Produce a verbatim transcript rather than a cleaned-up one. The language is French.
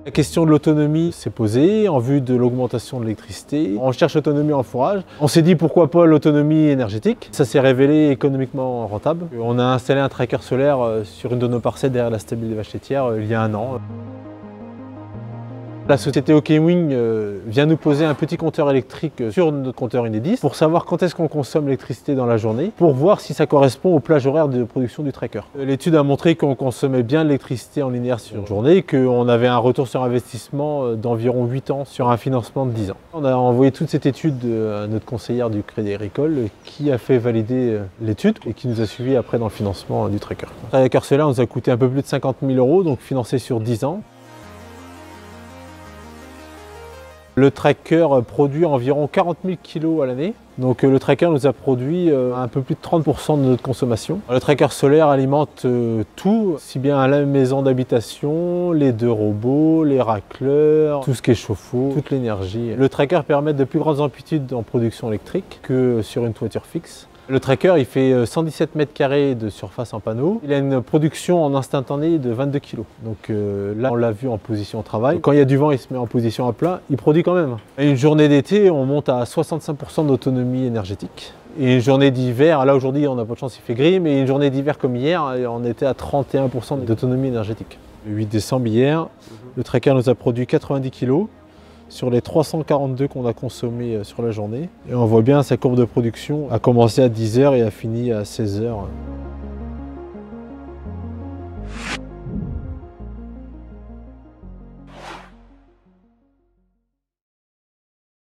La question de l'autonomie s'est posée en vue de l'augmentation de l'électricité. On cherche l'autonomie en fourrage. On s'est dit pourquoi pas l'autonomie énergétique. Ça s'est révélé économiquement rentable. On a installé un tracker solaire sur une de nos parcelles derrière la stabile des vaches laitières il y a un an. La société OKWing vient nous poser un petit compteur électrique sur notre compteur Enedis pour savoir quand est-ce qu'on consomme l'électricité dans la journée, pour voir si ça correspond aux plages horaires de production du tracker. L'étude a montré qu'on consommait bien de l'électricité en linéaire sur une journée et qu'on avait un retour sur investissement d'environ huit ans sur un financement de dix ans. On a envoyé toute cette étude à notre conseillère du Crédit Agricole qui a fait valider l'étude et qui nous a suivis après dans le financement du tracker. Le tracker solaire nous a coûté un peu plus de cinquante mille euros, donc financé sur dix ans. Le tracker produit environ quarante mille kilos à l'année. Donc le tracker nous a produit un peu plus de trente pour cent de notre consommation. Le tracker solaire alimente tout, si bien la maison d'habitation, les deux robots, les racleurs, tout ce qui est chauffe-eau, toute l'énergie. Le tracker permet de plus grandes amplitudes en production électrique que sur une toiture fixe. Le tracker il fait cent dix-sept mètres carrés de surface en panneau. Il a une production en instantané de vingt-deux kilos. Donc euh, là on l'a vu en position travail. Quand il y a du vent il se met en position à plat, il produit quand même. Et une journée d'été on monte à soixante-cinq pour cent d'autonomie énergétique. Et une journée d'hiver, là aujourd'hui on n'a pas de chance il fait gris, mais une journée d'hiver comme hier on était à trente et un pour cent d'autonomie énergétique. Le huit décembre hier, le tracker nous a produit quatre-vingt-dix kilos. Sur les trois cent quarante-deux qu'on a consommés sur la journée. Et on voit bien sa courbe de production a commencé à dix heures et a fini à seize heures.